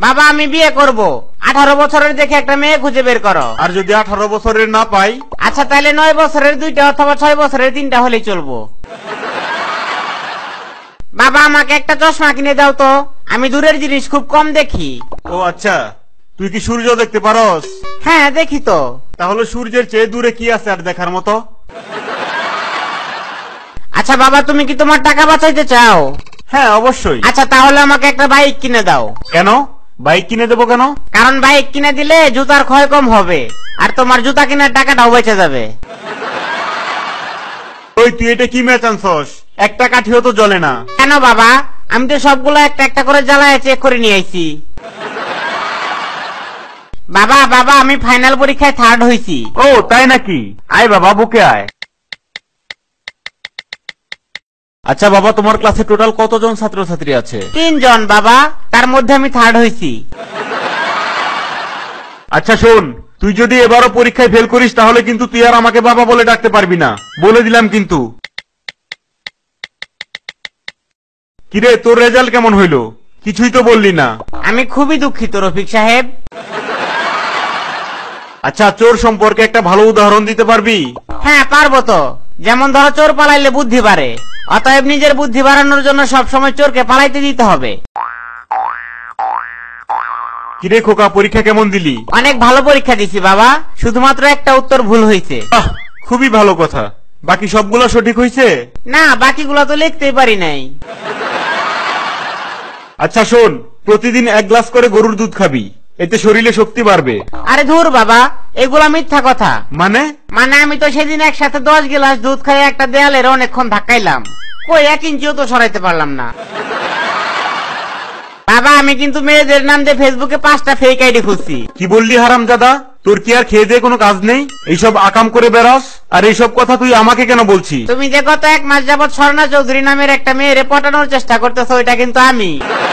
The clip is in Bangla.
বাবা আমি বিয়ে করব, 18 বছরের দেখে একটা মেয়ে খুঁজে বের করো। আর যদি 18 বছরের না পাই? আচ্ছা তাহলে 9 বছরের 2টা অথবা 6 বছরের 3টা হলেই চলবো। বাবা আমাকে একটা চশমা কিনে দাও তো, আমি দূরের জিনিস খুব কম দেখি। ও আচ্ছা, তুই কি সূর্য দেখতে পারস? হ্যাঁ দেখি তো। তাহলে সূর্যের চেয়ে দূরে কি আছে আর দেখার মতো? আচ্ছা বাবা তুমি কি তোমার টাকা বাঁচাইতে চাও? হ্যাঁ অবশ্যই। আচ্ছা তাহলে আমাকে একটা বাইক কিনে দাও। কেন বাইক কিনে দেবো কেন? কারণ বাইক কিনে দিলে জুতার ক্ষয় কম হবে, আর তোমার জুতা কেনার টাকাটাও বেঁচে যাবে। ওই তুই এটা কি ম্যাচ আনছস? একটা কাঠিও তো জ্বলে না। কেন বাবা, আমি তো সবগুলো একটা একটা করে জ্বালায় চেক করে নিয়ে আইছি। বাবা বাবা আমি ফাইনাল পরীক্ষায় 3rd হইছি। ও তাই নাকি? আয় বাবা বুকে আয়। আচ্ছা বাবা, তোমার ক্লাসে টোটাল কতজন ছাত্রছাত্রী আছে? 3 জন বাবা, তার মধ্যে আমি 3rd হইছি। আচ্ছা শোন, তুই যদি এবারও পরীক্ষায় ফেল করিস তাহলে কিন্তু তুই আর আমাকে বাবা বলে ডাকতে পারবি না, বলে দিলাম কিন্তু। কিরে তোর রেজাল্ট কেমন হইলো? কিছুই তো বললি না। আমি খুবই দুঃখিত রফিক সাহেব। আচ্ছা চোর সম্পর্কে একটা ভালো উদাহরণ দিতে পারবি? হ্যাঁ পারবো তো। যেমন ধরো চোর পালাইলে বুদ্ধি বাড়ে, অতএব নিজের বুদ্ধি বাড়ানোর জন্য সবসময় চোরকে পালাইতে দিতে হবে। কিরে খোকা, পরীক্ষা কেমন দিলি? অনেক ভালো পরীক্ষা দিছি বাবা, শুধুমাত্র একটা উত্তর ভুল হয়েছে। খুবই ভালো কথা, বাকি সবগুলো সঠিক হয়েছে? না বাকিগুলো তো লিখতেই পারি নাই। আচ্ছা শোন, প্রতিদিন 1 গ্লাস করে গরুর দুধ খাবি, এতে শরীরে শক্তি বাড়বে। আরে ধুর বাবা, এগুলা মিথ্যা কথা। মানে? মানে আমি তো সেদিন একসাথে 10 গ্লাস দুধ খাই একটা দেয়ালের অনেকক্ষণ ধাক্কাইলাম, কই 1 ইঞ্চিও তো সরাইতে পারলাম না। বাবা আমি কিন্তু মেয়েদের নাম দিয়ে ফেসবুকে 5টা ফেক আইডি খুঁজছি। কি বললি হারামজাদা? তোর কি আর খেয়ে দিয়ে কোনো কাজ নেই? এইসব আকাম করে বেড়াস, আর এইসব কথা তুই আমাকে কেন বলছিস? তুমি যে গত 1 মাস যাবৎ স্বর্ণা চৌধুরী নামের একটা মেয়েরে পটানোর চেষ্টা করতেছো, ওইটা কিন্তু আমি।